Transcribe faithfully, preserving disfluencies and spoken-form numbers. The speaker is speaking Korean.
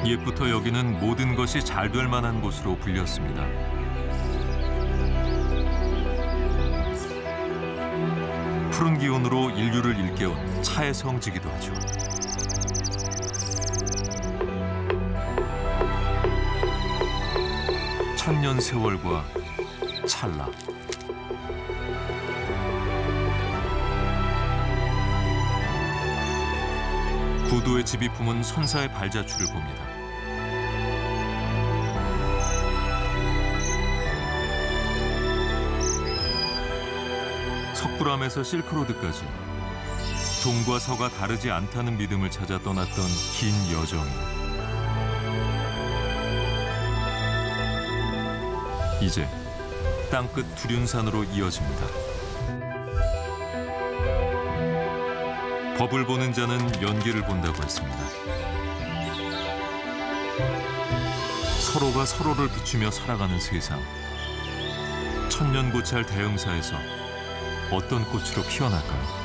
옛부터 여기는 모든 것이 잘 될 만한 곳으로 불렸습니다. 푸른 기운으로 인류를 일깨운 차의 성지기도 하죠. 천년 세월과 찰나. 구도의 집이 품은 선사의 발자취를 봅니다. 석굴암에서 실크로드까지 동과 서가 다르지 않다는 믿음을 찾아 떠났던 긴 여정이 이제 땅끝 두륜산으로 이어집니다. 법을 보는 자는 연기를 본다고 했습니다. 서로가 서로를 비추며 살아가는 세상. 천년고찰 대흥사에서 어떤 꽃으로 피어날까요?